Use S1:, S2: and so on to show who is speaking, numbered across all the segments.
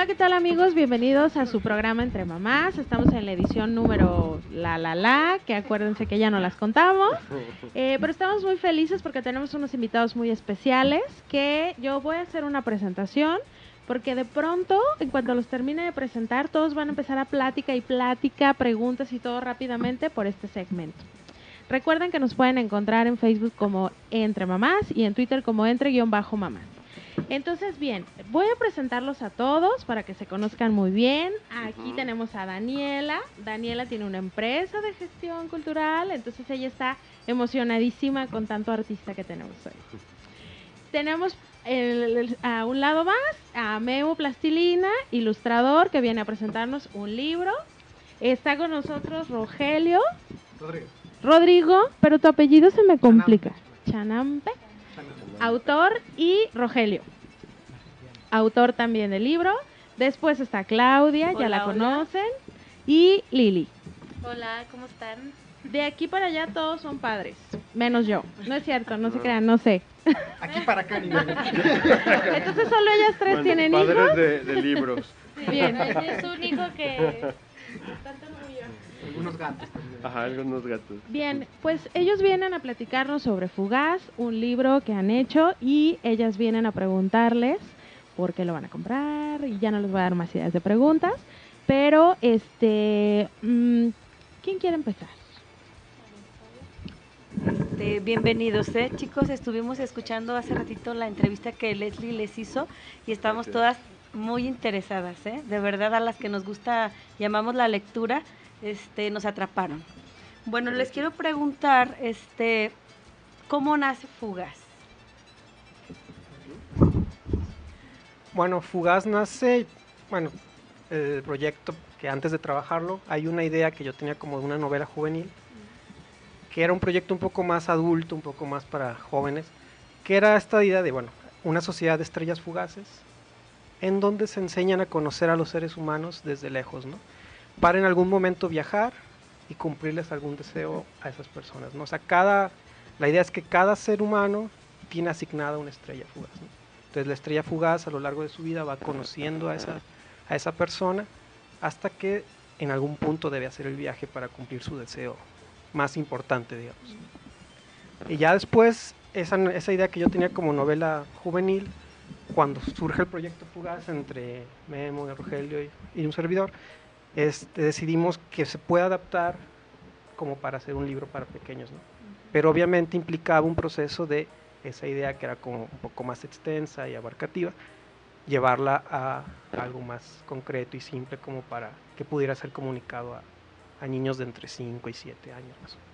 S1: Hola, ¿qué tal amigos? Bienvenidos a su programa Entre Mamás. Estamos en la edición número que acuérdense que ya no las contamos. Pero estamos muy felices porque tenemos unos invitados muy especiales que yo voy a hacer una presentación porque de pronto, en cuanto los termine de presentar, todos van a empezar a plática, preguntas y todo rápidamente por este segmento. Recuerden que nos pueden encontrar en Facebook como Entre Mamás y en Twitter como Entre-Mamás. Entonces, bien, voy a presentarlos a todos para que se conozcan muy bien. Aquí tenemos a Daniela. Daniela tiene una empresa de gestión cultural, entonces ella está emocionadísima con tanto artista que tenemos hoy. Tenemos a un lado más a Memo Plastilina, ilustrador, que viene a presentarnos un libro. Está con nosotros Rodrigo, pero tu apellido se me complica. Chanampe. Autor, y Rogelio, autor también del libro. Después está Claudia, ya la conocen, y Lili.
S2: Hola, ¿cómo están?
S1: De aquí para allá todos son padres, menos yo. No es cierto, no se crean, no sé.
S3: Aquí para acá, niños.
S1: Entonces solo ellas tres tienen hijos.
S4: Padres de libros.
S2: Sí, bien. Es un hijo que tanto orgullo.
S3: Algunos gatos también.
S4: Ajá, algunos gatos.
S1: Bien, pues ellos vienen a platicarnos sobre Fugaz, un libro que han hecho, y ellas vienen a preguntarles por qué lo van a comprar, y ya no les voy a dar más ideas de preguntas, pero ¿quién quiere empezar?
S5: Bienvenidos, chicos. Estuvimos escuchando hace ratito la entrevista que Leslie les hizo y estamos todas muy interesadas, de verdad, a las que nos gusta, llamamos la lectura, nos atraparon. Bueno, les quiero preguntar, ¿cómo nace Fugaz?
S3: Bueno, Fugaz nace, el proyecto que antes de trabajarlo, hay una idea que yo tenía como de una novela juvenil, que era un proyecto un poco más adulto, un poco más para jóvenes, que era esta idea de, una sociedad de estrellas fugaces, en donde se enseñan a conocer a los seres humanos desde lejos, ¿no? Para en algún momento viajar y cumplirles algún deseo a esas personas, ¿no? O sea, la idea es que cada ser humano tiene asignada una estrella fugaz, ¿no? Entonces la estrella fugaz a lo largo de su vida va conociendo a esa persona hasta que en algún punto debe hacer el viaje para cumplir su deseo más importante, digamos. Y ya después, esa idea que yo tenía como novela juvenil, cuando surge el proyecto Fugaz entre Memo, Rogelio y un servidor, decidimos que se puede adaptar como para hacer un libro para pequeños, ¿no? Pero obviamente implicaba un proceso de esa idea que era como un poco más extensa y abarcativa, llevarla a algo más concreto y simple como para que pudiera ser comunicado a niños de entre 5 y 7 años más o menos.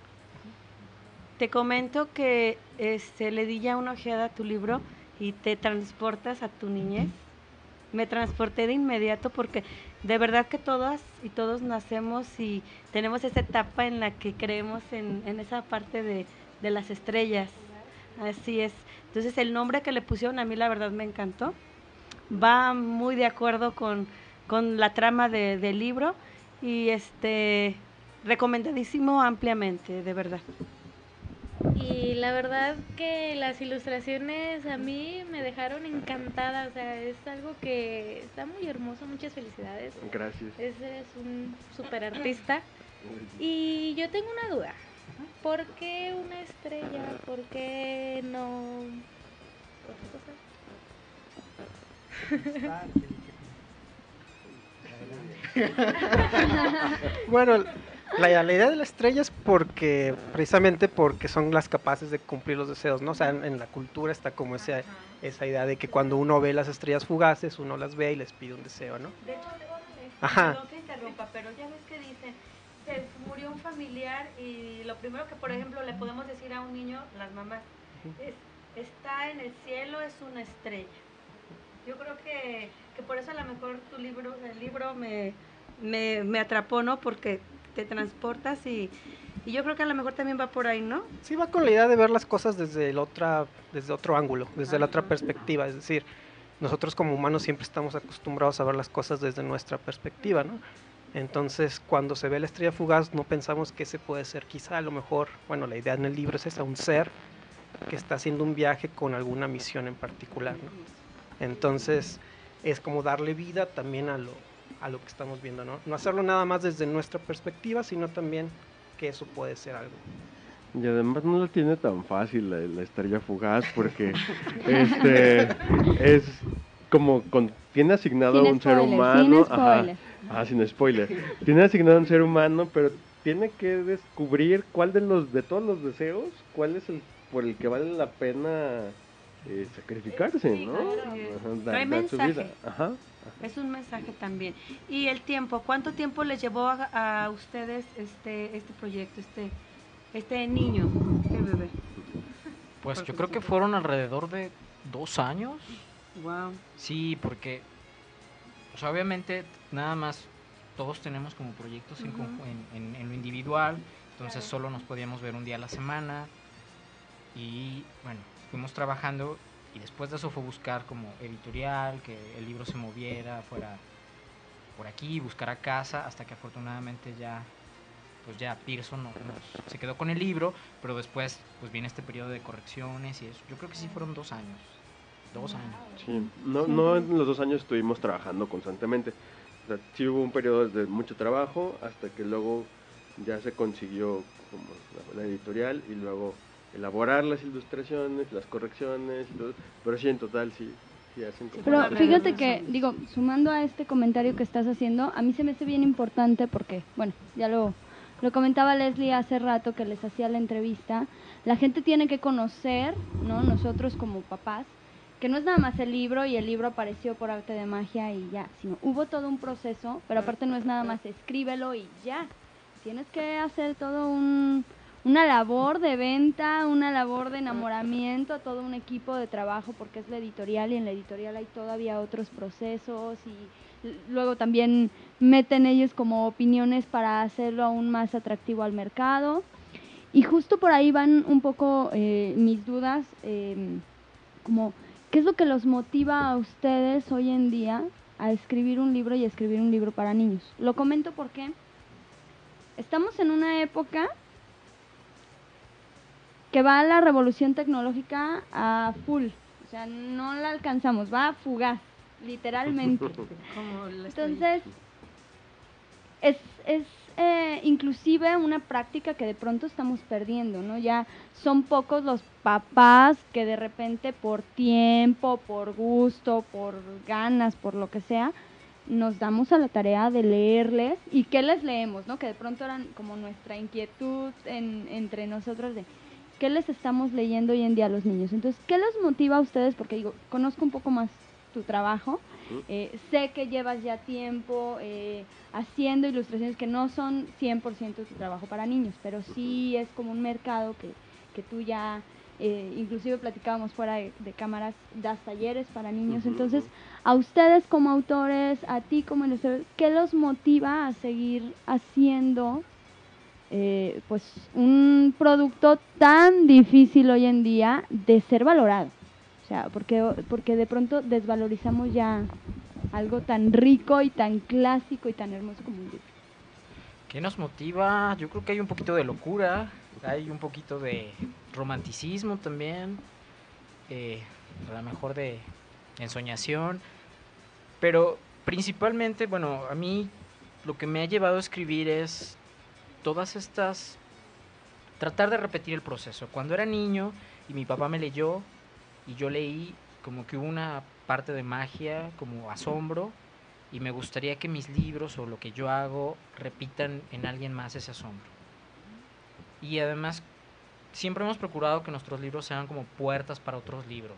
S5: Te comento que le di ya una ojeada a tu libro y te transportas a tu niñez. Me transporté de inmediato porque de verdad que todas y todos nacemos y tenemos esa etapa en la que creemos en esa parte de las estrellas. Así es. Entonces el nombre que le pusieron a mí la verdad me encantó. Va muy de acuerdo con la trama del libro y recomendadísimo ampliamente, de verdad.
S2: Y la verdad que las ilustraciones a mí me dejaron encantada, o sea, es algo que está muy hermoso, muchas felicidades.
S4: Gracias.
S2: Eres un súper artista. Y yo tengo una duda, ¿por qué una estrella? ¿Por qué no otra cosa?
S3: Bueno, la idea de la estrella es precisamente porque son las capaces de cumplir los deseos, ¿no? O sea, en la cultura está como esa idea de que cuando uno ve las estrellas fugaces, uno las ve y les pide un deseo, ¿no?
S5: De hecho, perdón que interrumpa, pero ya ves que dicen, se murió un familiar y lo primero que, por ejemplo, le podemos decir a un niño, las mamás, está en el cielo, es una estrella. Yo creo que por eso a lo mejor el libro me atrapó, ¿no? Porque te transportas y yo creo que a lo mejor también va por ahí, ¿no?
S3: Sí, va con la idea de ver las cosas desde otro ángulo, desde la otra perspectiva, es decir, nosotros como humanos siempre estamos acostumbrados a ver las cosas desde nuestra perspectiva, ¿no? Entonces, cuando se ve la estrella fugaz, no pensamos que ese puede ser, quizá a lo mejor, la idea en el libro es esa, un ser que está haciendo un viaje con alguna misión en particular, ¿no? Entonces, es como darle vida también a lo que estamos viendo, ¿no? No hacerlo nada más desde nuestra perspectiva, sino también que eso puede ser algo.
S4: Y además no lo tiene tan fácil la estrella fugaz porque es como tiene asignado
S6: Sin
S4: un ser
S6: spoiler,
S4: humano,
S6: sin spoiler.
S4: sin spoiler. Tiene asignado un ser humano, pero tiene que descubrir cuál de todos los deseos, cuál es el por el que vale la pena sacrificarse,
S5: Sí,
S4: ¿no?
S5: claro.
S4: Ajá,
S5: Trae
S4: dar su vida.
S5: mensaje.
S4: Ajá.
S5: Es un mensaje también. Y el tiempo, ¿cuánto tiempo les llevó a ustedes este proyecto, este niño, este bebé?
S7: Pues
S5: Porque
S7: yo creo que fueron alrededor de 2 años.
S5: Wow.
S7: Sí, porque, o sea, obviamente nada más todos tenemos como proyectos
S5: Ujú.
S7: en lo individual, entonces
S5: Claro.
S7: solo nos podíamos ver un día a la semana y bueno, fuimos trabajando y después de eso fue buscar como editorial, que el libro se moviera, fuera por aquí, buscar a casa, hasta que afortunadamente ya pues ya Pearson se quedó con el libro, pero después pues viene este periodo de correcciones y eso. Yo creo que sí fueron 2 años. 2 años.
S4: Sí, no en los 2 años estuvimos trabajando constantemente. O sea, sí hubo un periodo de mucho trabajo hasta que luego ya se consiguió como la editorial y luego elaborar las ilustraciones, las correcciones, y todo. Pero sí, en total sí hacen como...
S6: Pero
S5: Alrededor
S6: fíjate
S5: de
S6: que,
S5: eso.
S6: digo, sumando a este comentario que estás haciendo, a mí se me hace bien importante porque, bueno, ya lo comentaba Leslie hace rato que les hacía la entrevista, la gente tiene que conocer, ¿no? Nosotros como papás, que no es nada más el libro y el libro apareció por arte de magia y ya, sino hubo todo un proceso, pero aparte no es nada más escríbelo y ya. Tienes que hacer todo una labor de venta, una labor de enamoramiento, todo un equipo de trabajo porque es la editorial y en la editorial hay todavía otros procesos y luego también meten ellos como opiniones para hacerlo aún más atractivo al mercado. Y justo por ahí van un poco mis dudas, como qué es lo que los motiva a ustedes hoy en día a escribir un libro y a escribir un libro para niños. Lo comento porque estamos en una época que va la revolución tecnológica a full, o sea, no la alcanzamos, va fugaz, literalmente.
S5: Como la
S6: Entonces, es inclusive una práctica que de pronto estamos perdiendo, ¿no? Ya son pocos los papás que de repente por tiempo, por gusto, por ganas, por lo que sea, nos damos a la tarea de leerles y qué les leemos, ¿no? Que de pronto eran como nuestra inquietud entre nosotros de qué les estamos leyendo hoy en día a los niños. Entonces, ¿qué les motiva a ustedes? Porque digo, conozco un poco más tu trabajo, sé que llevas ya tiempo haciendo ilustraciones que no son 100% tu trabajo para niños, pero sí es como un mercado que tú ya, inclusive platicábamos fuera de cámaras, das talleres para niños. Entonces, a ustedes como autores, a ti como ilustrador, ¿qué los motiva a seguir haciendo pues un producto tan difícil hoy en día de ser valorado? O sea, porque de pronto desvalorizamos ya algo tan rico y tan clásico y tan hermoso como un libro.
S7: ¿Qué nos motiva? Yo creo que hay un poquito de locura, hay un poquito de romanticismo también, a lo mejor de ensoñación, pero principalmente, bueno, a mí lo que me ha llevado a escribir es todas estas, tratar de repetir el proceso. Cuando era niño y mi papá me leyó y yo leí, como que hubo una parte de magia, como asombro, y me gustaría que mis libros o lo que yo hago repitan en alguien más ese asombro. Y además siempre hemos procurado que nuestros libros sean como puertas para otros libros.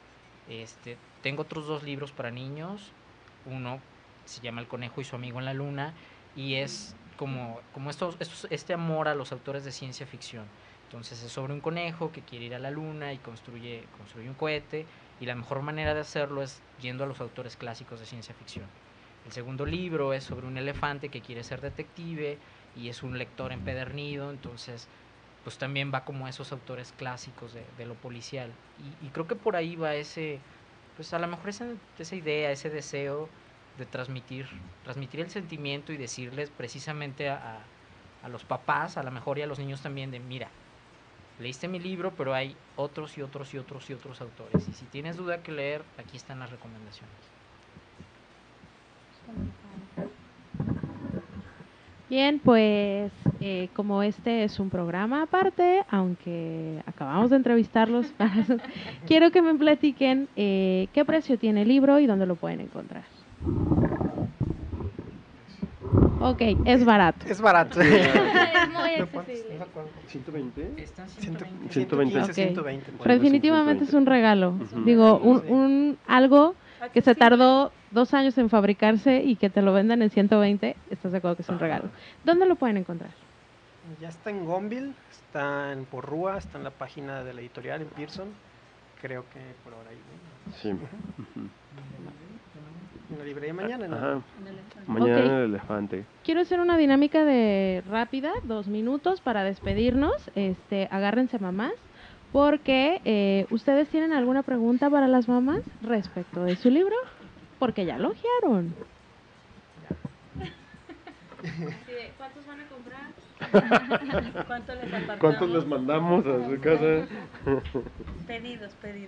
S7: Tengo otros 2 libros para niños. Uno se llama El conejo y su amigo en la luna y es como este amor a los autores de ciencia ficción. Entonces es sobre un conejo que quiere ir a la luna y construye un cohete, y la mejor manera de hacerlo es yendo a los autores clásicos de ciencia ficción. El segundo libro es sobre un elefante que quiere ser detective y es un lector empedernido, entonces pues también va como a esos autores clásicos de lo policial. Y creo que por ahí va pues a lo mejor esa idea, ese deseo de transmitir el sentimiento y decirles precisamente a los papás, a lo mejor, y a los niños también, de mira, leíste mi libro, pero hay otros y otros y otros y otros autores. Y si tienes duda que leer, aquí están las recomendaciones.
S1: Bien, pues como este es un programa aparte, aunque acabamos de entrevistarlos, quiero que me platiquen qué precio tiene el libro y dónde lo pueden encontrar. Ok, es barato.
S3: Es barato.
S2: Es muy accesible.
S4: ¿120?
S7: Están
S4: 120.
S3: 115, 120.
S1: Pero
S4: Bueno,
S1: definitivamente
S4: 120.
S1: es un regalo.
S4: Ujú.
S1: Digo,
S3: Sí.
S1: algo que se
S5: Accesible.
S1: tardó 2 años en fabricarse y que te lo vendan en 120, ¿estás de acuerdo que es un regalo? ¿Dónde lo pueden encontrar?
S3: Ya está en Gonville, está en Porrúa, está en la página de la editorial en Pearson. Creo que por ahora ahí, ¿no?
S4: Sí.
S3: En la librería mañana, ¿no?
S4: Ajá. Mañana
S1: Ok.
S4: en el elefante.
S1: Quiero hacer una dinámica de rápida, 2 minutos para despedirnos. Agárrense mamás, porque ustedes tienen alguna pregunta para las mamás respecto de su libro, porque ya lo ojearon. ¿Cuántos van a comprar?
S5: ¿Cuánto les apartamos?
S4: ¿Cuántos les mandamos a su casa?
S5: Pedidos.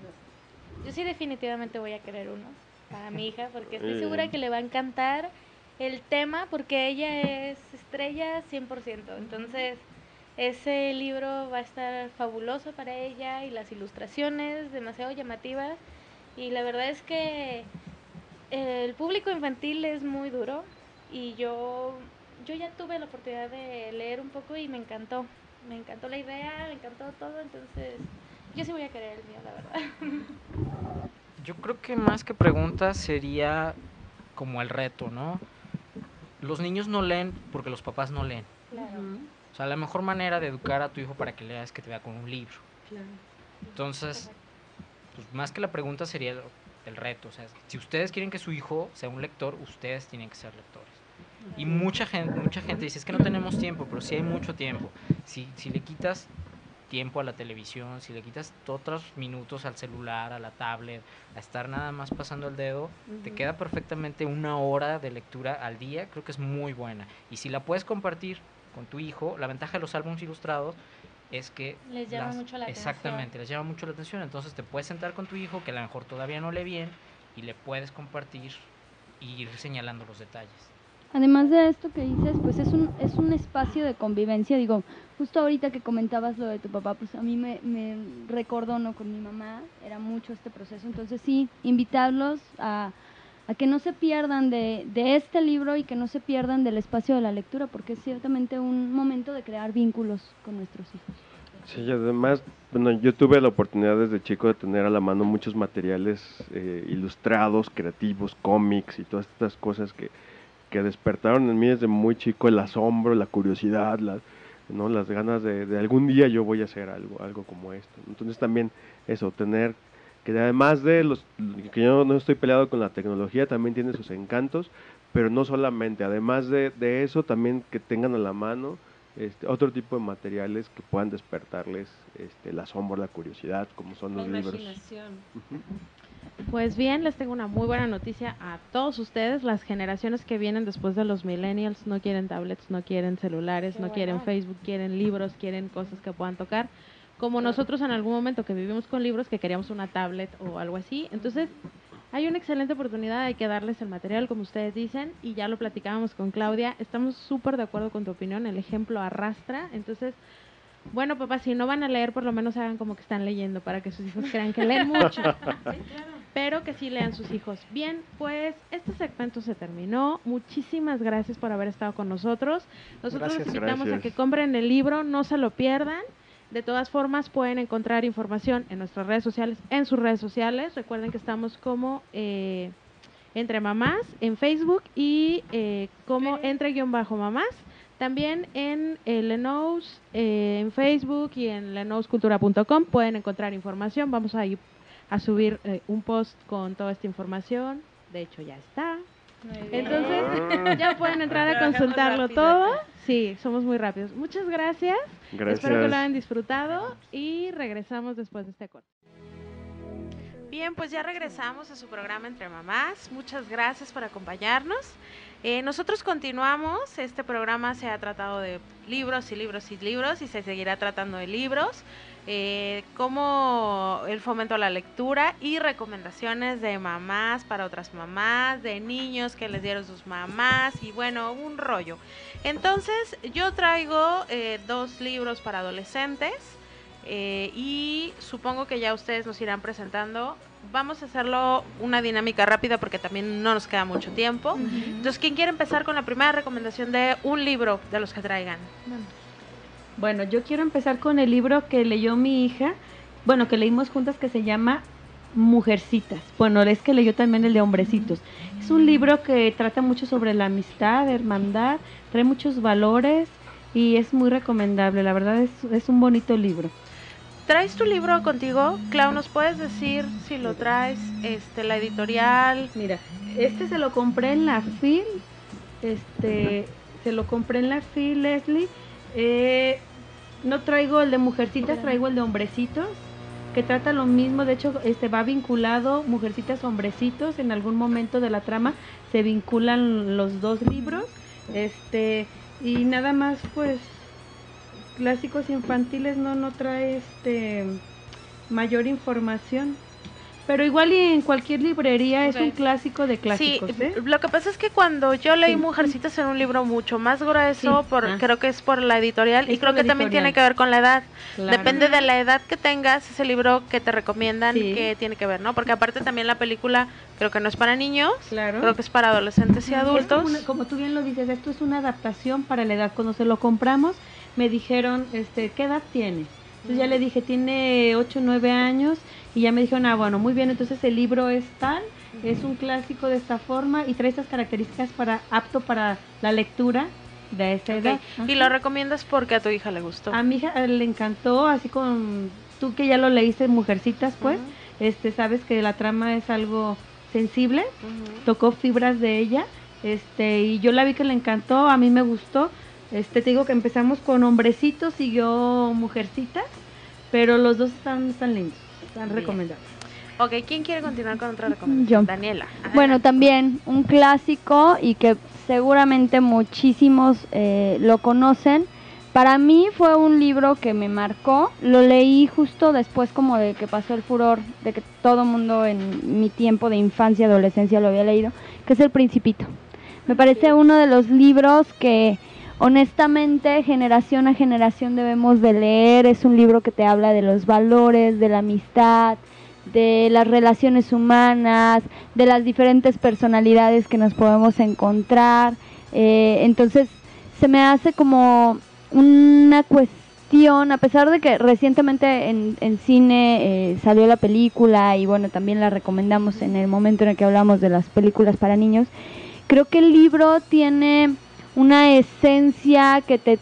S2: Yo sí definitivamente voy a querer uno para mi hija porque estoy
S4: Muy
S2: segura
S4: bien.
S2: que le va a encantar el tema porque ella es estrella 100%. Entonces, ese libro va a estar fabuloso para ella y las ilustraciones demasiado llamativas. Y la verdad es que el público infantil es muy duro y yo ya tuve la oportunidad de leer un poco y me encantó. Me encantó la idea, me encantó todo, entonces yo sí voy a querer el mío, la verdad.
S7: Yo creo que más que preguntas sería como el reto, ¿no? Los niños no leen porque los papás no leen.
S2: Claro.
S7: O sea, la mejor manera de educar a tu hijo para que lea es que te vea con un libro.
S5: Claro.
S7: Entonces, pues más que la pregunta sería el reto. O sea, si ustedes quieren que su hijo sea un lector, ustedes tienen que ser lectores. Y mucha gente dice, es que no tenemos tiempo, pero sí hay mucho tiempo. Si le quitas tiempo a la televisión, si le quitas otros minutos al celular, a la tablet, a estar nada más pasando el dedo, te queda perfectamente 1 hora de lectura al día, creo que es muy buena. Y si la puedes compartir con tu hijo, la ventaja de los álbumes ilustrados es que
S2: Les llama mucho la atención.
S7: exactamente, les llama mucho la atención, entonces te puedes sentar con tu hijo que a lo mejor todavía no lee bien y le puedes compartir y ir señalando los detalles.
S6: Además de esto que dices, pues es un espacio de convivencia. Digo, justo ahorita que comentabas lo de tu papá, pues a mí me recordó, ¿no? Con mi mamá, era mucho este proceso. Entonces sí, invitarlos a que no se pierdan de este libro y que no se pierdan del espacio de la lectura, porque es ciertamente un momento de crear vínculos con nuestros hijos.
S4: Sí, y además, bueno, yo tuve la oportunidad desde chico de tener a la mano muchos materiales ilustrados, creativos, cómics y todas estas cosas que despertaron en mí desde muy chico el asombro, la curiosidad, ¿no? Las ganas de algún día yo voy a hacer algo como esto. Entonces también eso, tener que además de que yo no estoy peleado con la tecnología, también tiene sus encantos, pero no solamente, además de eso, también que tengan a la mano otro tipo de materiales que puedan despertarles el asombro, la curiosidad, como son
S5: La
S4: los libros.
S5: imaginación.
S1: Pues bien, les tengo una muy buena noticia a todos ustedes. Las generaciones que vienen después de los millennials no quieren tablets, no quieren celulares,
S2: Qué
S1: no quieren
S2: bueno.
S1: Facebook, quieren libros, quieren cosas que puedan tocar. Como nosotros en algún momento que vivimos con libros que queríamos una tablet o algo así. Entonces, hay una excelente oportunidad, hay que darles el material, como ustedes dicen, y ya lo platicábamos con Claudia. Estamos súper de acuerdo con tu opinión, el ejemplo arrastra. Entonces, bueno, papá, si no van a leer, por lo menos hagan como que están leyendo para que sus hijos crean que leen mucho. Pero que sí lean sus hijos. Bien, pues este segmento se terminó. Muchísimas gracias por haber estado con nosotros. Nosotros
S3: Gracias.
S1: los invitamos a
S4: Gracias.
S1: que compren el libro, no se lo pierdan. De todas formas, pueden encontrar información en nuestras redes sociales, en sus redes sociales. Recuerden que estamos como Entre Mamás en Facebook y como Entre-Mamás. También en Lenous, en Facebook y en lenouscultura.com pueden encontrar información. Vamos a ir a subir un post con toda esta información. De hecho, ya está.
S2: Muy bien.
S1: Entonces, ya pueden entrar a
S5: Trabajamos
S1: consultarlo
S5: rápido
S1: todo.
S5: acá.
S1: Sí, somos muy rápidos. Muchas gracias.
S4: Gracias.
S1: Espero que lo hayan disfrutado y regresamos después de este corte. Bien, pues ya regresamos a su programa Entre Mamás. Muchas gracias por acompañarnos. Nosotros continuamos. Este programa se ha tratado de libros y libros y libros y se seguirá tratando de libros. como el fomento a la lectura y recomendaciones de mamás para otras mamás, de niños que les dieron sus mamás y bueno, un rollo. Entonces yo traigo 2 libros para adolescentes y supongo que ya ustedes nos irán presentando. Vamos a hacerlo una dinámica rápida porque también no nos queda mucho tiempo. Entonces, ¿quién quiere empezar con la primera recomendación de un libro de los que traigan?
S5: Bueno, yo quiero empezar con el libro que leyó mi hija, bueno, que leímos juntas, que se llama Mujercitas. Bueno, es que leyó también el de Hombrecitos. Es un libro que trata mucho sobre la amistad, hermandad, trae muchos valores y es muy recomendable. La verdad es un bonito libro.
S1: ¿Traes tu libro contigo? Clau, ¿nos puedes decir si lo traes, la editorial?
S5: Mira, se lo compré en la FIL, Leslie. No traigo el de Mujercitas, traigo el de Hombrecitos, que trata lo mismo. De hecho, va vinculado Mujercitas, Hombrecitos. En algún momento de la trama se vinculan los 2 libros. Y nada más, pues, clásicos infantiles no trae mayor información. Pero igual y en cualquier librería es un clásico de clásicos.
S1: Sí, lo que pasa es que cuando yo leí Mujercitas en un libro mucho más grueso, creo que es por la editorial, y creo que también tiene que ver con la edad. Claro. Depende de la edad que tengas, ese libro que te recomiendan que tiene que ver, ¿no? Porque aparte también la película creo que no es para niños, creo que es para adolescentes y adultos.
S5: Como tú bien lo dices, esto es una adaptación para la edad. Cuando se lo compramos, me dijeron, ¿qué edad tiene? Entonces ya le dije, tiene 8 o 9 años, y ya me dijeron, bueno, muy bien, entonces el libro es tal, es un clásico de esta forma y trae estas características apto para la lectura de esa edad.
S1: ¿Y lo recomiendas porque a tu hija le gustó?
S5: A mi hija le encantó, así con tú que ya lo leíste, Mujercitas, pues, sabes que la trama es algo sensible, tocó fibras de ella, y yo la vi que le encantó, a mí me gustó. Te digo que empezamos con Hombrecitos, siguió Mujercitas, pero los dos están lindos, están recomendables.
S1: Ok, ¿quién quiere continuar con otra recomendación?
S6: Yo.
S1: Daniela.
S6: Bueno, también un clásico y que seguramente muchísimos lo conocen. Para mí fue un libro que me marcó, lo leí justo después como de que pasó el furor, de que todo el mundo en mi tiempo de infancia, adolescencia lo había leído, que es El Principito. Me parece uno de los libros que honestamente generación a generación debemos de leer. Es un libro que te habla de los valores, de la amistad, de las relaciones humanas, de las diferentes personalidades que nos podemos encontrar. Entonces se me hace como una cuestión, a pesar de que recientemente en cine salió la película y bueno, también la recomendamos en el momento en el que hablamos de las películas para niños, creo que el libro tiene una esencia que te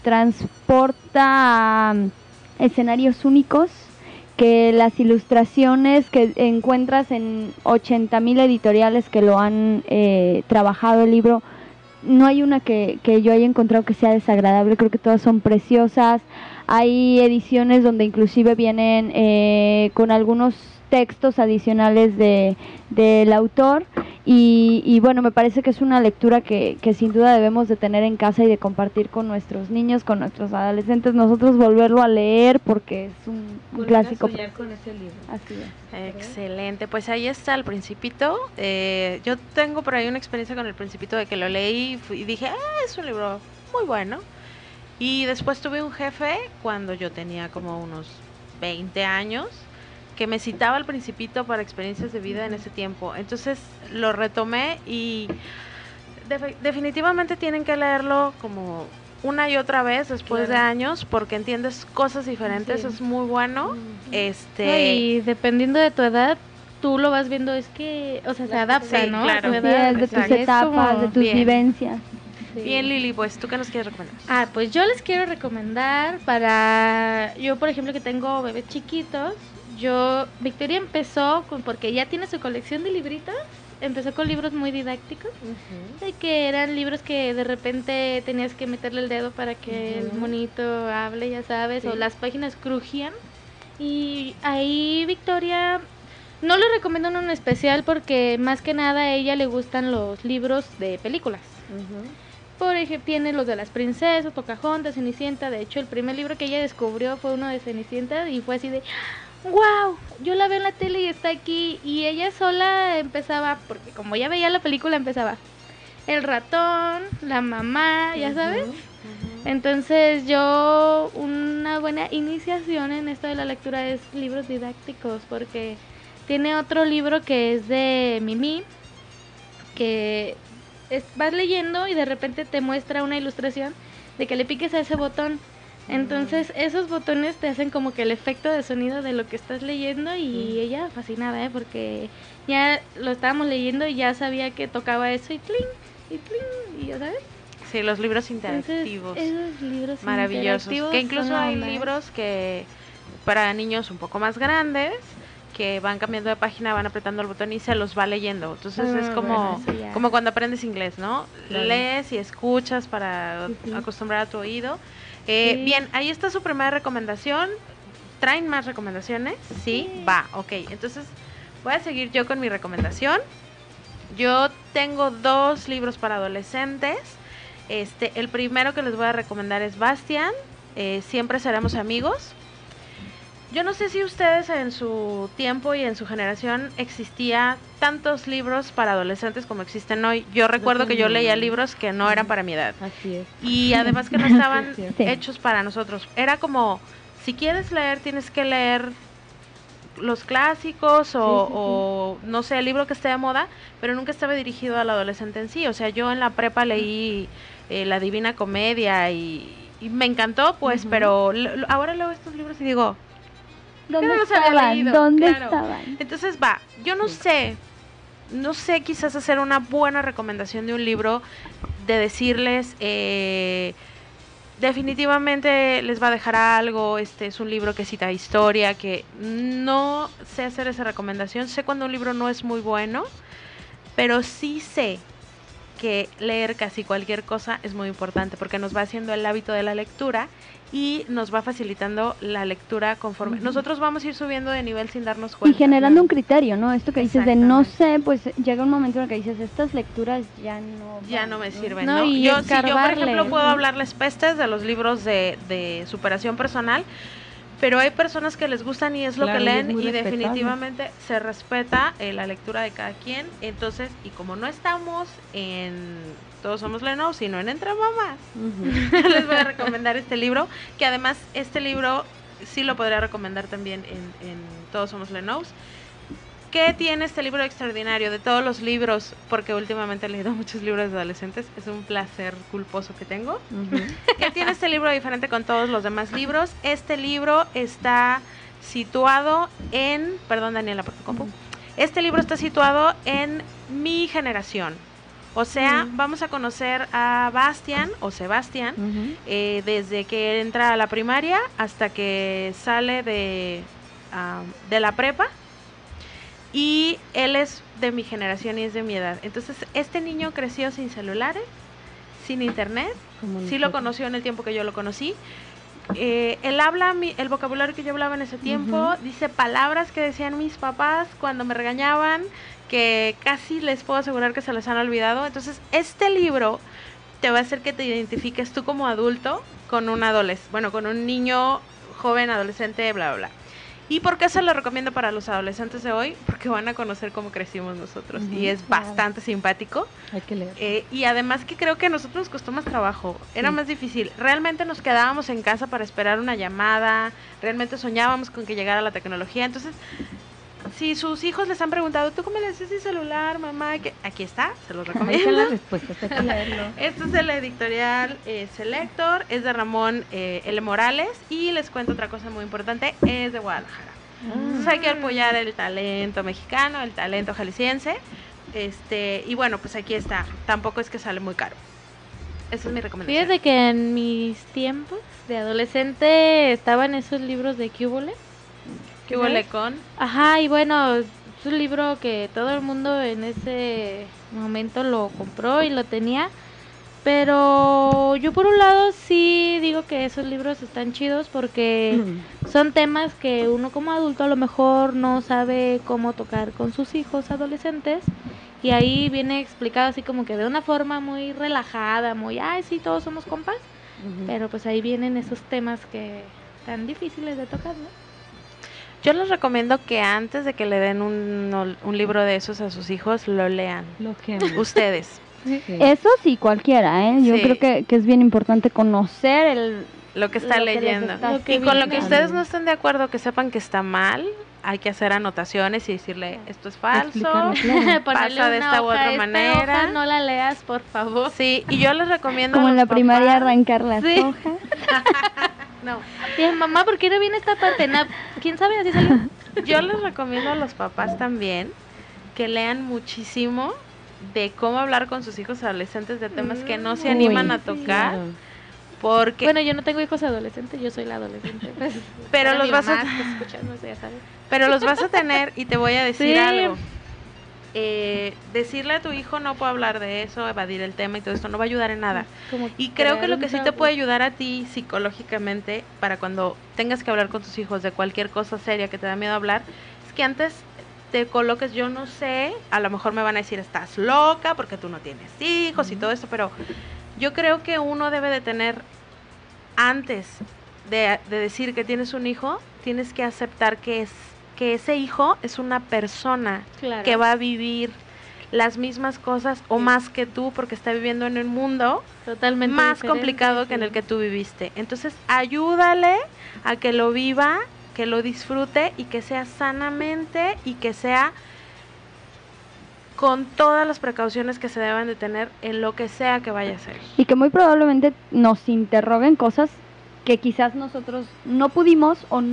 S6: transporta a escenarios únicos, que las ilustraciones que encuentras en 80,000 editoriales que lo han trabajado el libro, no hay una que yo haya encontrado que sea desagradable. Creo que todas son preciosas. Hay ediciones donde inclusive vienen con algunos textos adicionales del autor y bueno, me parece que es una lectura que sin duda debemos de tener en casa y de compartir con nuestros niños, con nuestros adolescentes, nosotros volverlo a leer porque es un clásico.
S5: Con ese libro.
S6: Así es.
S1: Excelente, pues ahí está El Principito. Yo tengo por ahí una experiencia con El Principito de que lo leí y dije, es un libro muy bueno. Y después tuve un jefe cuando yo tenía como unos 20 años que me citaba El Principito para experiencias de vida en ese tiempo. Entonces lo retomé y definitivamente tienen que leerlo como una y otra vez después de años porque entiendes cosas diferentes, es muy bueno.
S2: Y dependiendo de tu edad, tú lo vas viendo, es que, o sea, se adapta, ¿no?
S1: Claro.
S6: Así es, de tus etapas, de tus vivencias.
S1: Bien, Lili, pues, ¿tú qué nos quieres recomendar?
S2: Pues yo les quiero recomendar yo, por ejemplo, que tengo bebés chiquitos, Victoria empezó porque ya tiene su colección de libritos, empezó con libros muy didácticos, de que eran libros que de repente tenías que meterle el dedo para que el monito hable, ya sabes, o las páginas crujían, y ahí Victoria, no le recomiendo uno en especial porque más que nada a ella le gustan los libros de películas. Por ejemplo, tiene los de las princesas, Pocahontas, Cenicienta. De hecho, el primer libro que ella descubrió fue uno de Cenicienta y fue así de, wow, yo la veo en la tele y está aquí. Y ella sola empezaba, porque como ya veía la película, empezaba el ratón, la mamá, ya sabes. Entonces yo, una buena iniciación en esto de la lectura es libros didácticos, porque tiene otro libro que es de Mimi, que vas leyendo y de repente te muestra una ilustración de que le piques a ese botón. Entonces esos botones te hacen como que el efecto de sonido de lo que estás leyendo y ella fascinada, porque ya lo estábamos leyendo y ya sabía que tocaba eso y cling, y ya sabes.
S8: Sí, los libros
S2: Entonces,
S8: interactivos.
S2: esos libros
S8: Maravillosos.
S2: interactivos
S8: Que incluso
S2: son la
S8: hay
S2: onda, ¿eh?
S8: libros que para niños un poco más grandes que van cambiando de página, van apretando el botón y se los va leyendo. Entonces es como,
S2: bueno, eso ya.
S8: como cuando aprendes inglés, ¿no?
S6: Claro.
S8: Lees y escuchas para
S2: Sí, sí.
S8: acostumbrar a tu oído.
S2: Sí.
S8: Bien, ahí está su primera recomendación. ¿Traen más recomendaciones? Sí, va, ok. Entonces voy a seguir yo con mi recomendación. Yo tengo 2 libros para adolescentes. El primero que les voy a recomendar es Bastian, Siempre seremos amigos. Yo no sé si ustedes en su tiempo y en su generación existía tantos libros para adolescentes como existen hoy. Yo recuerdo que yo leía libros que no eran para mi edad.
S6: Así es.
S8: Y además que no estaban
S6: Sí.
S8: hechos para nosotros. Era como, si quieres leer, tienes que leer los clásicos o no sé, el libro que esté de moda, pero nunca estaba dirigido al adolescente en sí. O sea, yo en la prepa leí La Divina Comedia y me encantó, pues, pero ahora leo estos libros y digo,
S6: ¿Dónde
S8: no los había
S6: estaban?
S8: leído,
S6: ¿Dónde
S8: claro.
S6: estaban?
S8: Entonces yo no sé quizás hacer una buena recomendación de un libro, de decirles, definitivamente les va a dejar algo, es un libro que cita historia, que no sé hacer esa recomendación, sé cuando un libro no es muy bueno, pero sí sé que leer casi cualquier cosa es muy importante, porque nos va haciendo el hábito de la lectura y nos va facilitando la lectura conforme nosotros vamos a ir subiendo de nivel sin darnos
S6: Y
S8: cuenta.
S6: generando un criterio, ¿no? Esto que dices de no
S8: Exactamente.
S6: sé, pues llega un momento en el que dices, estas lecturas ya no
S8: Me sirven,
S2: No,
S8: ¿no?
S2: y
S8: Yo, si yo, por
S2: escarbarle.
S8: ejemplo, puedo hablarles pestes de los libros de superación personal, pero hay personas que les gustan y es lo
S5: Claro,
S8: que
S5: y es
S8: leen
S5: muy
S8: y
S5: respetable.
S8: definitivamente se respeta la lectura de cada quien. Entonces, y como no estamos en Todos Somos Lenos, sino en Entre Mamás, les voy a recomendar este libro, que además este libro sí lo podría recomendar también en Todos Somos Lenos. ¿Qué tiene este libro extraordinario de todos los libros? Porque últimamente he leído muchos libros de adolescentes, es un placer culposo que tengo. ¿Qué tiene este libro diferente con todos los demás libros? Este libro está situado en... Perdón, Daniela, por tu compu. Este libro está situado en mi generación. O sea, vamos a conocer a Bastian o Sebastián desde que entra a la primaria hasta que sale de la prepa. Y él es de mi generación y es de mi edad. Entonces, este niño creció sin celulares, sin internet. Sí lo conoció en el tiempo que yo lo conocí. Él habla el vocabulario que yo hablaba en ese tiempo. Dice palabras que decían mis papás cuando me regañaban, que casi les puedo asegurar que se les han olvidado. Entonces, este libro te va a hacer que te identifiques tú como adulto con un con un niño, joven, adolescente, bla, bla, bla. ¿Y por qué se lo recomiendo para los adolescentes de hoy? Porque van a conocer cómo crecimos nosotros y es bastante simpático.
S5: Hay que leer.
S8: Y además que creo que a nosotros nos costó más trabajo, era más difícil. Realmente nos quedábamos en casa para esperar una llamada, realmente soñábamos con que llegara la tecnología. Entonces, si sus hijos les han preguntado, ¿tú cómo le haces sin celular, mamá? Aquí está, se los
S5: Ahí están
S8: recomiendo.
S5: las respuestas, hay que leerlo.
S8: Este es de la editorial Selector, es de Ramón L. Morales y les cuento otra cosa muy importante, es de Guadalajara. Entonces hay que apoyar el talento mexicano, el talento jalisciense. Y bueno, pues aquí está, tampoco es que sale muy caro. Esa es mi recomendación.
S2: Fíjate que en mis tiempos de adolescente estaban esos libros de Cúbole.
S8: ¿Qué huele con?
S2: Ajá, y bueno, es un libro que todo el mundo en ese momento lo compró y lo tenía. Pero yo por un lado sí digo que esos libros están chidos porque son temas que uno como adulto a lo mejor no sabe cómo tocar con sus hijos adolescentes. Y ahí viene explicado así como que de una forma muy relajada, muy, ay, sí, todos somos compas. Pero pues ahí vienen esos temas que tan difíciles de tocar, ¿no?
S8: Yo les recomiendo que antes de que le den un libro de esos a sus hijos, lo lean.
S5: Lo que
S8: Ustedes.
S6: Eso sí, cualquiera, ¿eh? Yo
S8: Sí.
S6: creo que es bien importante conocer
S8: Lo que está
S6: Lo que les
S8: leyendo.
S6: está
S8: Y con lo que
S6: explicando.
S8: ustedes no estén de acuerdo, que sepan que está mal, hay que hacer anotaciones y decirle, esto es falso.
S5: Explicarle, claro.
S2: Ponerle
S8: Pasa de
S2: una
S8: esta u
S2: hoja,
S8: otra
S2: "Esta
S8: manera".
S2: hoja no la leas, por favor.
S8: Sí, y yo les recomiendo
S6: como
S8: a
S6: en
S8: los
S6: la primaria
S8: papás-
S6: arrancar las
S2: Sí.
S6: hojas.
S2: No. Y mamá, ¿por qué no viene esta parte? ¿Quién sabe? Así salió.
S8: Yo les recomiendo a los papás también que lean muchísimo de cómo hablar con sus hijos adolescentes de temas que no se animan a tocar, porque
S2: Bueno, yo no tengo hijos adolescentes, yo soy la adolescente. Pues,
S8: Pero
S2: para
S8: los
S2: mi
S8: vas a-
S2: mamá está escuchando, ya sabes.
S8: pero los vas a tener y te voy a decir
S2: Sí.
S8: algo. Decirle a tu hijo no puedo hablar de eso, evadir el tema y todo esto no va a ayudar en nada.
S2: Como
S8: Y creo que
S2: crear
S8: lo
S2: un
S8: que sí te
S2: tabú.
S8: puede ayudar a ti psicológicamente para cuando tengas que hablar con tus hijos de cualquier cosa seria que te da miedo hablar, es que antes te coloques, yo no sé, a lo mejor me van a decir estás loca porque tú no tienes hijos y todo esto, pero yo creo que uno debe de tener, antes de decir que tienes un hijo, tienes que aceptar que ese hijo es una persona
S2: Claro.
S8: que va a vivir las mismas cosas o más que tú porque está viviendo en un mundo
S2: Totalmente
S8: más
S2: diferente,
S8: complicado que en
S2: sí.
S8: el que tú viviste. Entonces, ayúdale a que lo viva, que lo disfrute y que sea sanamente y que sea con todas las precauciones que se deben de tener en lo que sea que vaya a hacer.
S6: Y que muy probablemente nos interroguen cosas que quizás nosotros no pudimos o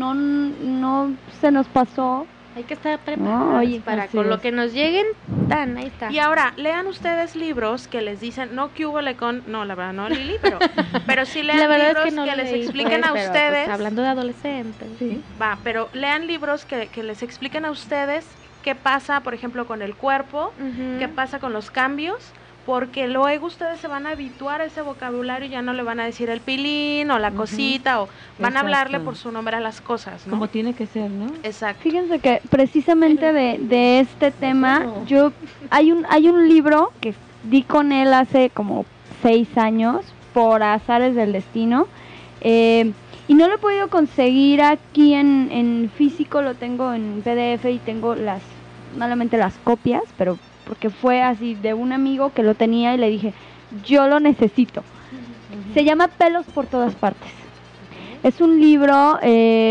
S6: no se nos pasó.
S2: Hay que estar preparados
S6: oye,
S2: para
S5: así
S2: con lo
S5: es.
S2: que nos lleguen, ahí está.
S8: Y ahora, lean ustedes libros que les dicen, no que hubo con, no, la verdad no, Lili, pero sí lean
S2: La verdad
S8: libros
S2: es que no
S8: les
S2: leí,
S8: expliquen
S2: pues,
S8: a
S2: pero,
S8: ustedes.
S2: pues, hablando de adolescentes.
S5: Sí.
S8: Va, pero lean libros que les expliquen a ustedes qué pasa, por ejemplo, con el cuerpo,
S2: Ujú.
S8: qué pasa con los cambios, porque luego ustedes se van a habituar a ese vocabulario y ya no le van a decir el pilín o la
S5: Ujú.
S8: cosita, o van a hablarle
S5: Exacto.
S8: por su nombre a las cosas, ¿no?
S5: Como tiene que ser, ¿no?
S8: Exacto.
S6: Fíjense que precisamente de este tema, hay un libro que di con él hace como 6 años, por azares del destino, y no lo he podido conseguir aquí en físico, lo tengo en PDF y tengo malamente las copias, pero porque fue así de un amigo que lo tenía y le dije, yo lo necesito. Se llama Pelos por todas partes. Es un libro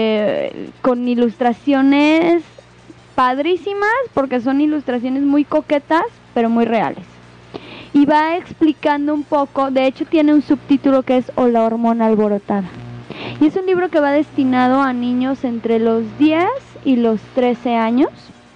S6: con ilustraciones padrísimas, porque son ilustraciones muy coquetas, pero muy reales. Y va explicando un poco, de hecho tiene un subtítulo que es O la hormona alborotada. Y es un libro que va destinado a niños entre los 10 y los 13 años,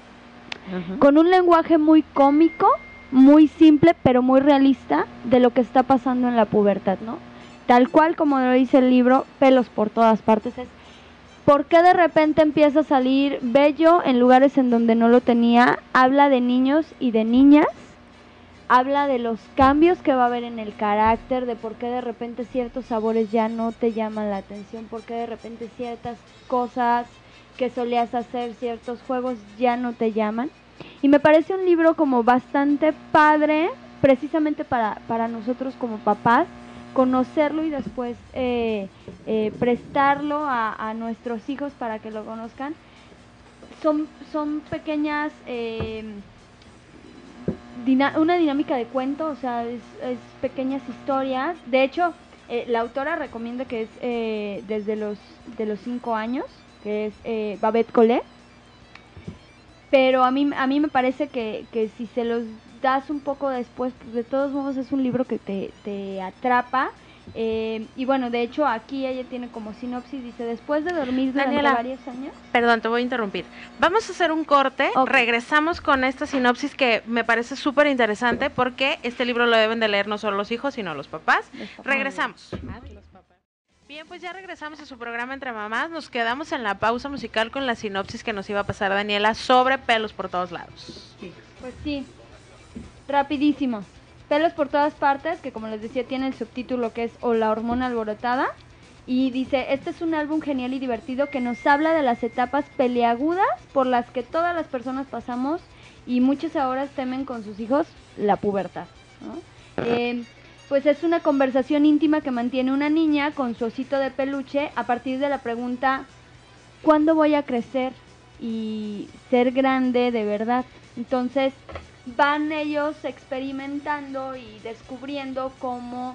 S6: con un lenguaje muy cómico, muy simple, pero muy realista de lo que está pasando en la pubertad, ¿no? Tal cual como lo dice el libro, pelos por todas partes, es ¿por qué de repente empieza a salir vello en lugares en donde no lo tenía? Habla de niños y de niñas, habla de los cambios que va a haber en el carácter, de por qué de repente ciertos sabores ya no te llaman la atención, por qué de repente ciertas cosas que solías hacer, ciertos juegos ya no te llaman. Y me parece un libro como bastante padre, precisamente para nosotros como papás, conocerlo y después prestarlo a nuestros hijos para que lo conozcan. Son pequeñas, una dinámica de cuento, o sea, es pequeñas historias. De hecho, la autora recomienda que es desde los 5 años, que es Babette Collet. Pero a mí me parece que si se los das un poco después, pues de todos modos es un libro que te atrapa. Y bueno, de hecho aquí ella tiene como sinopsis, dice, después de dormir durante
S8: Daniela,
S6: varios años.
S8: Perdón, te voy a interrumpir. Vamos a hacer un corte,
S6: Ok.
S8: regresamos con esta sinopsis que me parece súper interesante porque este libro lo deben de leer no solo los hijos, sino los papás. Regresamos. Bien, pues ya regresamos a su programa Entre Mamás. Nos quedamos en la pausa musical con la sinopsis que nos iba a pasar Daniela sobre pelos por todos lados.
S6: Pues sí, rapidísimo. Pelos por todas partes, que como les decía tiene el subtítulo que es O la hormona alborotada. Y dice, este es un álbum genial y divertido que nos habla de las etapas peliagudas por las que todas las personas pasamos y muchos ahora temen con sus hijos la pubertad, ¿no? Pues es una conversación íntima que mantiene una niña con su osito de peluche a partir de la pregunta, ¿cuándo voy a crecer y ser grande de verdad? Entonces van ellos experimentando y descubriendo cómo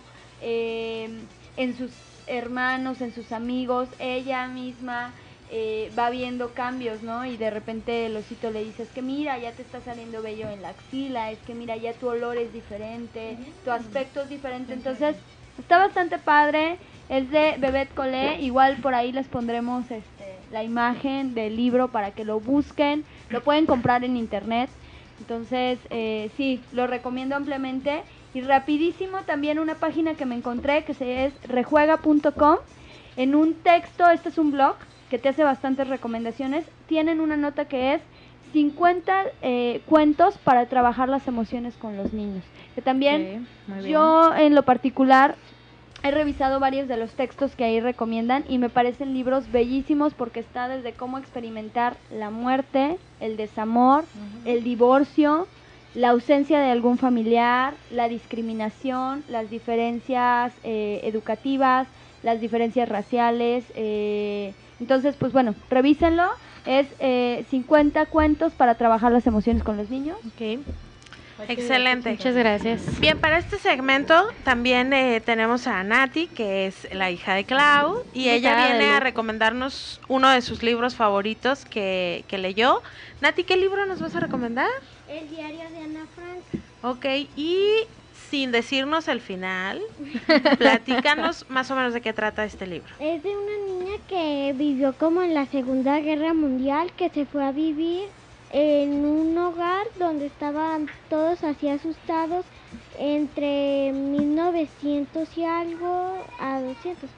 S6: en sus hermanos, en sus amigos, ella misma va viendo cambios, ¿no? Y de repente el osito le dice, es que mira, ya te está saliendo vello en la axila, es que mira, ya tu olor es diferente, tu aspecto es diferente. Entonces está bastante padre, es de Bebet Colé, igual por ahí les pondremos la imagen del libro para que lo busquen, lo pueden comprar en internet. Entonces sí, lo recomiendo ampliamente. Y rapidísimo también una página que me encontré que es rejuega.com. En un texto, este es un blog que te hace bastantes recomendaciones, tienen una nota que es 50 cuentos para trabajar las emociones con los niños. Que también yo en lo particular he revisado varios de los textos que ahí recomiendan y me parecen libros bellísimos porque está desde cómo experimentar la muerte, el desamor, el divorcio, la ausencia de algún familiar, la discriminación, las diferencias educativas, las diferencias raciales. Entonces, pues bueno, revísenlo. Es 50 cuentos para trabajar las emociones con los niños.
S8: Ok. Excelente.
S2: Muchas gracias.
S8: Bien, para este segmento también tenemos a Nati, que es la hija de Clau, y ella viene a recomendarnos uno de sus libros favoritos que leyó. Nati, ¿qué libro nos vas a recomendar?
S9: El diario de Ana Frank.
S8: Ok, y sin decirnos el final, platícanos más o menos de qué trata este libro.
S9: Es de una niña que vivió como en la Segunda Guerra Mundial, que se fue a vivir en un hogar donde estaban todos así asustados entre 1900 y algo a 200.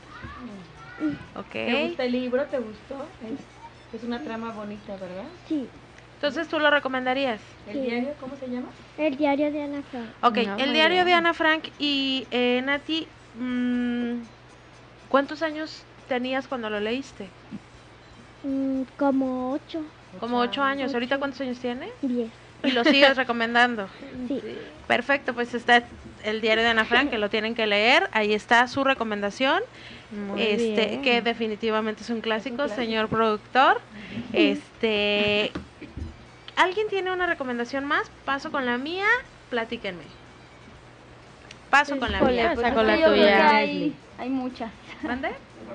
S8: Ok.
S5: ¿Te gusta el libro? ¿Te gustó? Es una trama bonita, ¿verdad?
S9: Sí.
S8: Entonces, ¿tú lo recomendarías?
S5: ¿El diario cómo se llama?
S9: El diario de Ana Frank.
S8: Ok, el diario de Ana Frank. Y Nati, ¿cuántos años tenías cuando lo leíste?
S9: Como 8.
S8: Como 8 años. ¿Ahorita cuántos años tienes?
S9: 10.
S8: Y lo sigues recomendando.
S9: Sí.
S8: Perfecto, pues está el diario de Ana Frank, que lo tienen que leer. Ahí está su recomendación.
S1: Muy bien.
S8: Que definitivamente es un clásico, señor productor. ¿Alguien tiene una recomendación más? Paso con la mía, platíquenme. Paso con la mía.
S6: Pues
S2: con la
S6: yo creo que
S2: tuya.
S6: hay muchas.
S8: ¿Mande?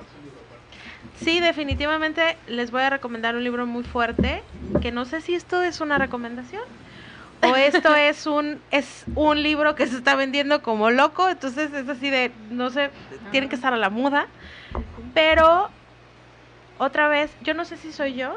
S8: Sí, definitivamente les voy a recomendar un libro muy fuerte, que no sé si esto es una recomendación o esto es un libro que se está vendiendo como loco, entonces es así de, no sé, tienen que estar a la muda, pero otra vez, yo no sé si soy yo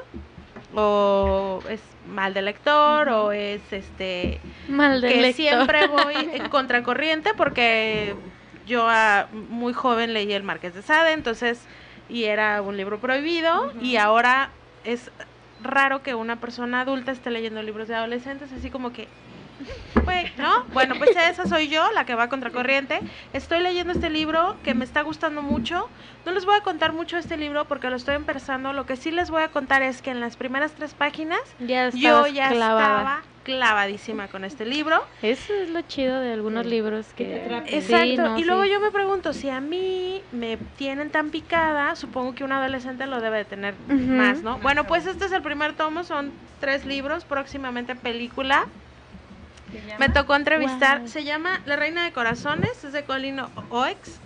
S8: o es mal de lector o es
S2: Mal de
S8: que
S2: lector.
S8: siempre voy en contracorriente porque yo muy joven leí El Marqués de Sade, entonces, y era un libro prohibido, y ahora es raro que una persona adulta esté leyendo libros de adolescentes, así como que, güey, ¿no? Bueno, pues esa soy yo, la que va a contracorriente. Estoy leyendo este libro que me está gustando mucho. No les voy a contar mucho de este libro porque lo estoy empezando. Lo que sí les voy a contar es que en las primeras 3 páginas yo ya estaba clavadísima con este libro.
S2: Eso es lo chido de algunos libros que...
S8: Exacto,
S2: Sí, no,
S8: y luego
S2: sí.
S8: yo me pregunto, si a mí me tienen tan picada, supongo que un adolescente lo debe de tener más, ¿no? Bueno, pues este es el primer tomo, son 3 libros, próximamente película. Me tocó entrevistar, se llama La Reina de Corazones, es de Colin Ox.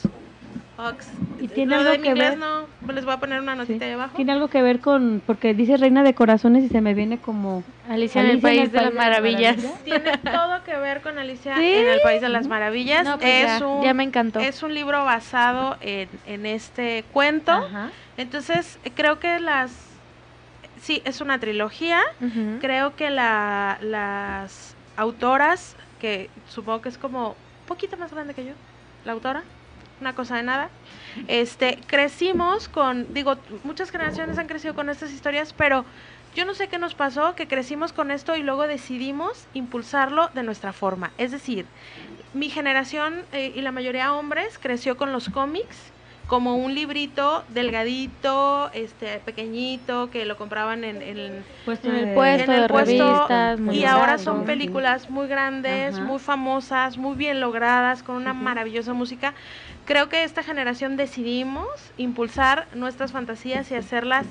S5: ¿Y tiene
S8: Lo
S5: algo
S8: de mi
S5: que
S8: inglés
S5: ver?
S8: no, les voy a poner una notita
S5: Sí.
S8: ahí abajo.
S5: Tiene algo que ver con, porque dice Reina de Corazones y se me viene como
S2: Alicia en el País de las Maravillas.
S8: Tiene todo que ver con Alicia
S2: ¿Sí?
S8: en el País de las Maravillas.
S2: No, pues ya me encantó.
S8: Es un libro basado en este cuento.
S5: Ajá.
S8: Entonces, creo que sí, es una trilogía.
S2: Ujú.
S8: Creo que las autoras, que supongo que es como un poquito más grande que yo, la autora, una cosa de nada, crecimos muchas generaciones han crecido con estas historias, pero yo no sé qué nos pasó, que crecimos con esto y luego decidimos impulsarlo de nuestra forma. Es decir, mi generación y la mayoría hombres creció con los cómics, como un librito delgadito, pequeñito, que lo compraban en el
S5: Puesto
S2: En el
S5: de-
S2: puesto
S8: en el
S2: de
S8: puesto,
S2: revistas, muy
S8: y ahora
S2: barato.
S8: son películas muy grandes,
S5: Ajá.
S8: muy famosas, muy bien logradas, con una maravillosa música. Creo que esta generación decidimos impulsar nuestras fantasías y hacerlas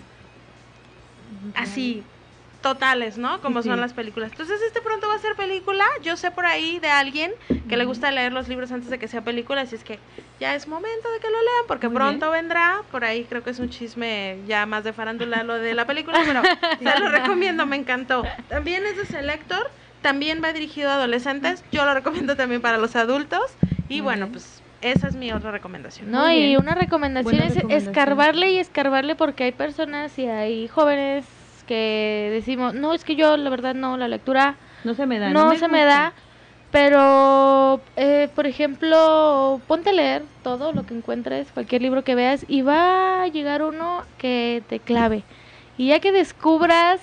S8: así, totales, ¿no? Como
S5: Sí,
S8: son
S5: sí.
S8: las películas. Entonces, pronto va a ser película. Yo sé por ahí de alguien que le gusta leer los libros antes de que sea película, así es que ya es momento de que lo lean, porque
S5: Muy
S8: pronto vendrá. Por ahí creo que es un chisme ya más de farándula lo de la película, pero se lo recomiendo, me encantó. También es de Selector, también va dirigido a adolescentes. Yo lo recomiendo también para los adultos. Y
S5: Muy
S8: bueno,
S5: bien.
S8: pues esa es mi otra recomendación.
S2: No,
S5: Muy
S2: y
S5: bien.
S2: una recomendación
S5: Buena
S2: es
S5: recomendación.
S2: escarbarle y escarbarle, porque hay personas y hay jóvenes que decimos, no, es que yo la verdad no, la lectura
S5: No se me da.
S2: no se me da, pero por ejemplo, ponte a leer todo lo que encuentres, cualquier libro que veas, y va a llegar uno que te clave. Y ya que descubras,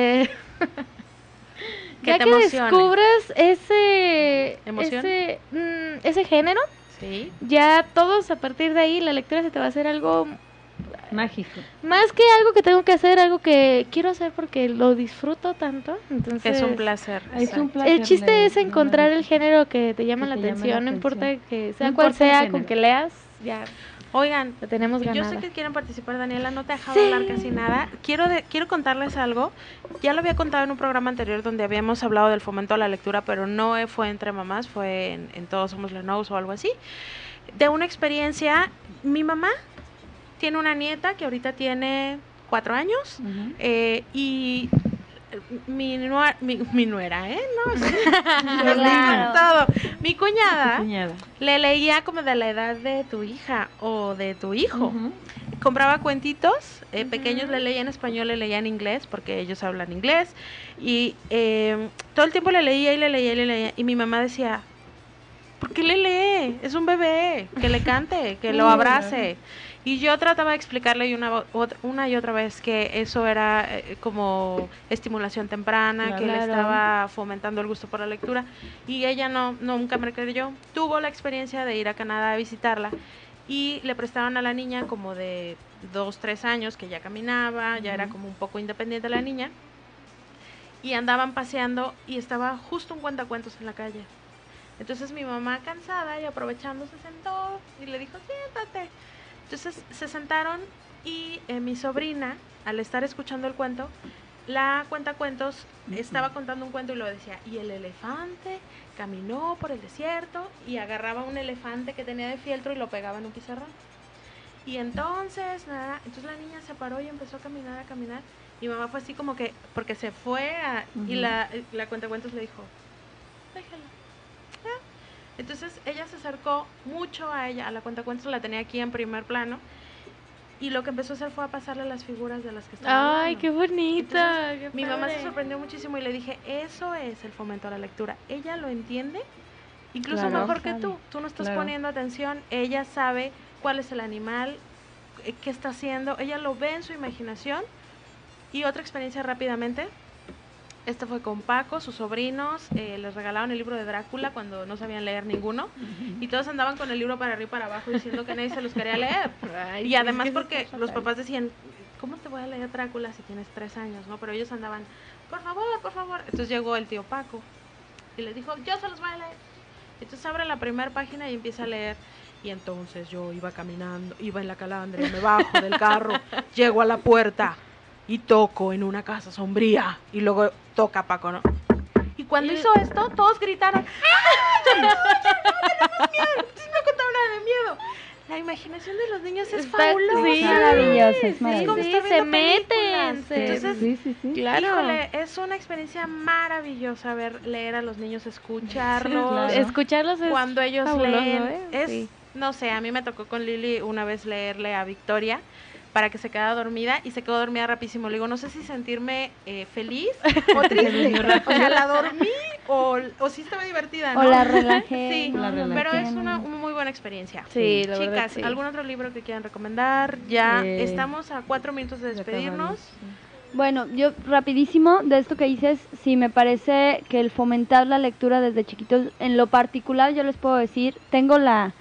S8: Que
S2: ya
S8: te
S2: que
S8: emocione.
S2: descubras
S8: ¿Emoción?
S2: ese género,
S8: Sí.
S2: ya todos a partir de ahí la lectura se te va a hacer algo
S5: Mágico.
S2: más que algo que tengo que hacer, algo que quiero hacer porque lo disfruto tanto. Entonces,
S8: Es un placer.
S5: Es un
S8: exacto.
S5: placer
S2: el chiste
S5: leer,
S2: es encontrar el género que te llama
S5: Que
S2: la
S5: te llame la
S2: atención, no importa
S5: atención.
S2: que sea
S5: No
S2: cual
S5: importa el
S2: sea,
S5: género.
S2: con que leas, ya
S8: Oigan,
S2: lo tenemos
S8: yo
S2: ganada.
S8: sé que quieren participar, Daniela, no te he dejado hablar casi nada. Quiero contarles algo. Ya lo había contado en un programa anterior donde habíamos hablado del fomento a la lectura, pero no fue entre mamás, fue en Todos Somos Lenos o algo así. De una experiencia, mi mamá tiene una nieta que ahorita tiene 4 años, y mi nuera, ¿no?
S6: Claro.
S8: Todo. Mi cuñada
S5: Cuñada.
S8: le leía como de la edad de tu hija o de tu hijo.
S5: Ujú.
S8: Compraba cuentitos pequeños, le leía en español, le leía en inglés, porque ellos hablan inglés, y todo el tiempo le leía y le leía y le leía, y mi mamá decía, ¿por qué le lee? Es un bebé, que le cante, que lo abrace. Y yo trataba de explicarle una y otra vez que eso era como estimulación temprana, que le
S2: Claro.
S8: estaba fomentando el gusto por la lectura, y ella nunca me creyó. Tuvo la experiencia de ir a Canadá a visitarla, y le prestaron a la niña como de 2, 3 años, que ya caminaba, ya era como un poco independiente la niña, y andaban paseando y estaba justo un cuentacuentos en la calle. Entonces mi mamá, cansada y aprovechando, se sentó y le dijo, siéntate. Entonces se sentaron, y mi sobrina, al estar escuchando el cuento, la cuentacuentos estaba contando un cuento y lo decía, y el elefante caminó por el desierto y agarraba un elefante que tenía de fieltro y lo pegaba en un pizarrón. Y entonces, entonces la niña se paró y empezó a caminar, y mamá fue así como que, porque se fue, y la cuentacuentos le dijo, déjala. Entonces ella se acercó mucho a ella, a la cuentacuentos, la tenía aquí en primer plano, y lo que empezó a hacer fue a pasarle las figuras de las que estaba
S2: Ay,
S8: hablando.
S2: qué bonita.
S8: Entonces,
S2: qué
S8: mi mamá se
S2: padre.
S8: sorprendió muchísimo y le dije, eso es el fomento a la lectura. Ella lo entiende, incluso
S5: Claro.
S8: mejor que tú. Tú no estás
S5: Claro.
S8: poniendo atención, ella sabe cuál es el animal, qué está haciendo, ella lo ve en su imaginación. Y otra experiencia rápidamente, esta fue con Paco, sus sobrinos, les regalaron el libro de Drácula cuando no sabían leer ninguno, y todos andaban con el libro para arriba y para abajo diciendo que nadie se los quería leer.
S2: Ay,
S8: Y
S2: sí,
S8: además
S2: es que eso
S8: porque
S2: está
S8: los
S2: fatal.
S8: papás decían, ¿cómo te voy a leer Drácula si tienes 3 años? ¿No? Pero ellos andaban, por favor, por favor. Entonces llegó el tío Paco y les dijo, yo se los voy a leer. Entonces abre la primera página y empieza a leer. Y entonces yo iba caminando, iba en la calandria, me bajo del carro, llego a la puerta y toco en una casa sombría. Y luego toca Paco, ¿no? Y cuando hizo esto, todos gritaron, ¡ah! ¡No, entonces no contaba nada de miedo! La imaginación de los niños es
S2: Está-
S8: fabulosa.
S2: sí,
S6: maravilloso, es
S8: Es como
S6: maravilloso.
S8: estar
S2: se
S8: viendo
S2: meten.
S8: películas. Entonces,
S5: Sí, sí, sí.
S2: Claro.
S8: híjole, es una experiencia maravillosa leer a los niños, escucharlos.
S5: claro.
S2: Escucharlos es
S8: Cuando ellos
S2: fabuloso,
S8: leen,
S2: Sí.
S8: no sé, a mí me tocó con Lili una vez leerle a Victoria para que se quedara dormida, y se quedó dormida rapidísimo. Le digo, no sé si sentirme feliz o triste. O sea, la dormí o sí estaba divertida, ¿no?
S6: O la relajé.
S8: Sí,
S6: ¿no?
S5: la relajé.
S8: pero es
S6: Tiene-
S8: una muy buena experiencia.
S2: Sí, la verdad,
S8: Chicas,
S2: sí.
S8: ¿algún otro libro que quieran recomendar? Ya estamos a 4 minutos de
S5: Ya
S8: despedirnos.
S5: acabamos, sí.
S6: Bueno, yo rapidísimo de esto que dices, sí me parece que el fomentar la lectura desde chiquitos, en lo particular yo les puedo decir, tengo la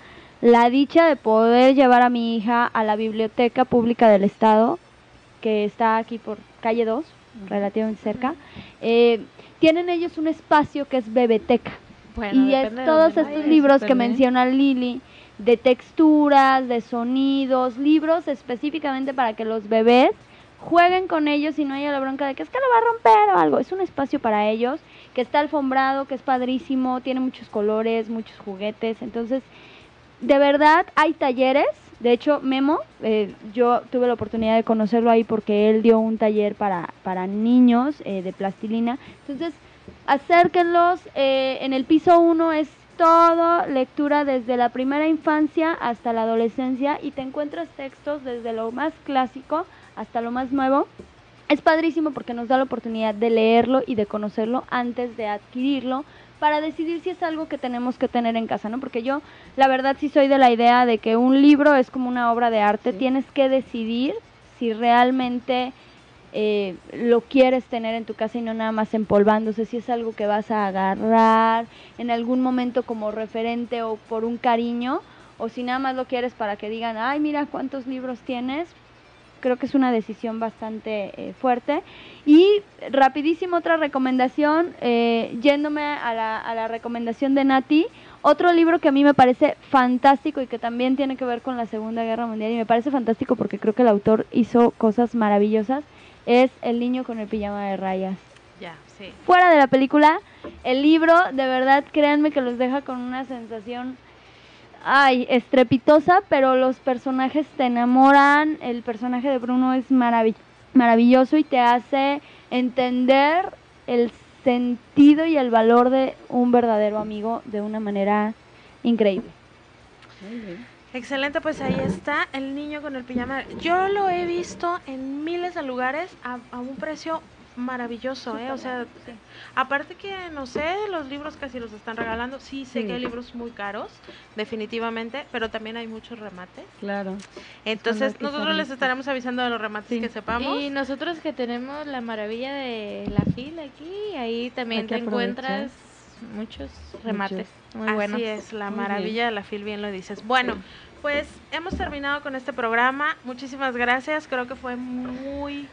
S6: la dicha de poder llevar a mi hija a la Biblioteca Pública del Estado, que está aquí por calle 2, relativamente cerca. Tienen ellos un espacio que es Bebeteca.
S2: Bueno,
S6: Y es
S2: depende de
S6: todos
S2: dónde
S6: estos
S2: vayas.
S6: libros
S5: súper
S6: que
S5: bien.
S6: menciona Lili, de texturas, de sonidos, libros específicamente para que los bebés jueguen con ellos y no haya la bronca de que es que lo va a romper o algo. Es un espacio para ellos, que está alfombrado, que es padrísimo, tiene muchos colores, muchos juguetes. Entonces, de verdad, hay talleres. De hecho, Memo, yo tuve la oportunidad de conocerlo ahí porque él dio un taller para niños de plastilina. Entonces, acérquenlos. En el piso 1 es todo lectura desde la primera infancia hasta la adolescencia y te encuentras textos desde lo más clásico hasta lo más nuevo. Es padrísimo porque nos da la oportunidad de leerlo y de conocerlo antes de adquirirlo para decidir si es algo que tenemos que tener en casa, ¿no? Porque yo, la verdad, sí soy de la idea de que un libro es como una obra de arte.
S5: Sí.
S6: Tienes que decidir si realmente lo quieres tener en tu casa y no nada más empolvándose, si es algo que vas a agarrar en algún momento como referente o por un cariño, o si nada más lo quieres para que digan, ay, mira cuántos libros tienes. Creo que es una decisión bastante fuerte. Y rapidísimo otra recomendación, yéndome a la recomendación de Nati, otro libro que a mí me parece fantástico y que también tiene que ver con la Segunda Guerra Mundial y me parece fantástico porque creo que el autor hizo cosas maravillosas, es El niño con el pijama de rayas.
S8: Ya, sí.
S6: Fuera de la película, el libro, de verdad, créanme que los deja con una sensación, ay, estrepitosa, pero los personajes te enamoran. El personaje de Bruno es maravilloso y te hace entender el sentido y el valor de un verdadero amigo de una manera increíble.
S5: Muy bien.
S8: Excelente, pues ahí está El niño con el pijama. Yo lo he visto en miles de lugares a un precio maravilloso, ¿eh? O sea, aparte que, no sé, los libros casi los están regalando. Sí, sé
S5: Sí.
S8: que hay libros muy caros, definitivamente, pero también hay muchos remates.
S5: Claro.
S8: Entonces,
S5: hay que
S8: nosotros
S5: estar
S8: les
S5: listos.
S8: estaremos avisando de los remates
S5: Sí.
S8: que sepamos.
S2: Y nosotros que tenemos la maravilla de la fila aquí, ahí también
S5: Hay que
S2: te encuentras
S5: aprovechar.
S2: muchos remates muy
S8: Así
S2: buenos.
S8: es, la
S5: Muy
S8: maravilla de la FIL, bien lo dices. Bueno, pues hemos terminado con este programa. Muchísimas gracias. Creo que fue muy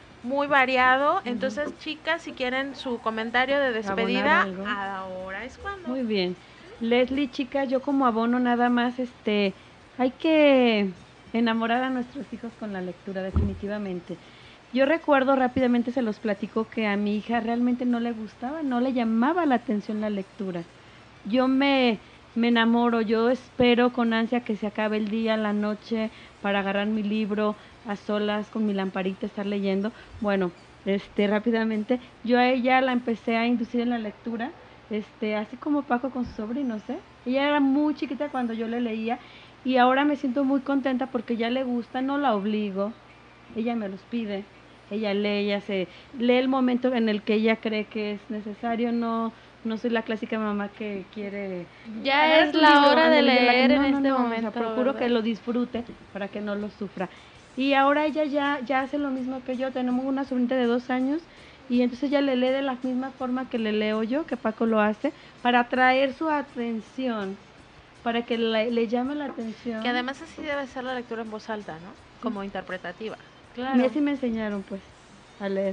S8: variado. Entonces, chicas, si quieren su comentario de despedida,
S5: Abonar algo.
S8: ahora es cuando.
S5: Muy bien. Leslie, chicas, yo como abono nada más, hay que enamorar a nuestros hijos con la lectura, definitivamente. Yo recuerdo rápidamente, se los platico, que a mi hija realmente no le gustaba, no le llamaba la atención la lectura. Yo me enamoro, yo espero con ansia que se acabe el día, la noche, para agarrar mi libro a solas con mi lamparita, estar leyendo. Bueno, rápidamente, yo a ella la empecé a inducir en la lectura, así como Paco con sus sobrinos, ¿eh? Ella era muy chiquita cuando yo le leía y ahora me siento muy contenta porque ya le gusta, no la obligo, ella me los pide, ella lee, lee el momento en el que ella cree que es necesario, no soy la clásica mamá que quiere...
S2: Ya
S5: agarra
S2: es
S5: tu
S2: la
S5: libro,
S2: hora de
S5: ándale,
S2: leer en
S5: no,
S2: este
S5: o sea,
S2: momento.
S5: procuro
S2: ¿verdad?
S5: que lo disfrute para que no lo sufra. Y ahora ella ya hace lo mismo que yo, tenemos una sobrinita de 2 años y entonces ella le lee de la misma forma que le leo yo, que Paco lo hace, para atraer su atención, para que le llame la atención.
S8: Que además así debe ser la lectura en voz alta, ¿no? Como interpretativa.
S5: A mí así me enseñaron, pues, a leer.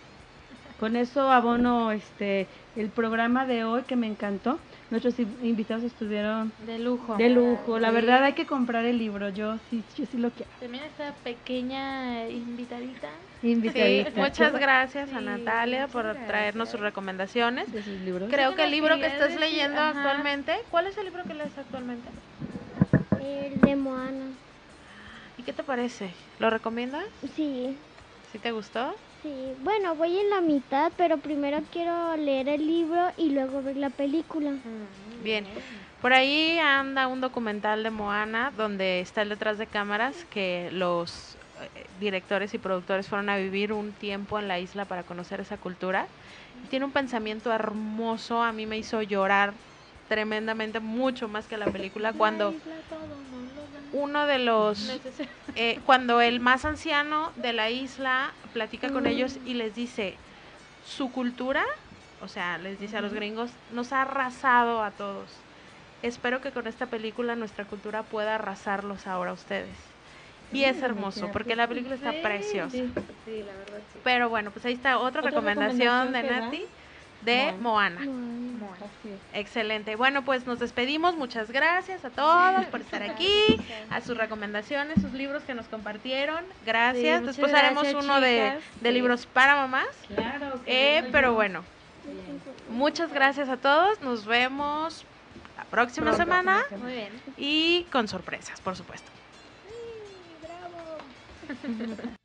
S5: Con eso abono el programa de hoy, que me encantó. Nuestros invitados estuvieron
S2: De lujo.
S5: de lujo. La
S2: Sí.
S5: verdad, hay que comprar el libro. Yo sí lo quiero.
S2: También esta pequeña invitadita.
S5: Invitadita.
S8: Sí, muchas gracias a
S2: Sí,
S8: Natalia
S2: muchas
S8: por
S2: gracias.
S8: traernos sus recomendaciones.
S5: De sus libros.
S8: Creo que el libro que
S2: quería
S8: estás
S2: decir,
S8: leyendo
S2: ajá.
S8: actualmente, ¿cuál es el libro que lees actualmente?
S9: El de Moana.
S8: ¿Y qué te parece? ¿Lo recomiendas?
S9: Sí,
S8: ¿Sí te gustó?
S9: sí. Bueno, voy en la mitad, pero primero quiero leer el libro y luego ver la película.
S8: Bien. Por ahí anda un documental de Moana donde está el detrás de cámaras que los directores y productores fueron a vivir un tiempo en la isla para conocer esa cultura. Tiene un pensamiento hermoso, a mí me hizo llorar tremendamente, mucho más que la película, cuando uno de los, cuando el más anciano de la isla platica con ellos y les dice, su cultura, o sea, les dice a los gringos, nos ha arrasado a todos. espero que con esta película nuestra cultura pueda arrasarlos ahora a ustedes. Y es hermoso, porque la película está preciosa.
S2: Sí, la verdad sí.
S8: Pero bueno, pues ahí está otra recomendación de
S5: recomendación que da?
S8: Nati de Moana.
S5: Así es.
S8: Excelente. Bueno, pues nos despedimos. Muchas gracias a todos por estar aquí, a sus recomendaciones, sus libros que nos compartieron. Gracias.
S2: Sí, muchas
S8: Después haremos
S2: gracias,
S8: uno de
S2: chicas. Sí.
S8: libros para mamás.
S5: Claro.
S8: Pero bueno, muchas gracias a todos. Nos vemos la próxima semana
S2: Muy bien.
S8: y con sorpresas, por supuesto.
S2: ¡Bravo!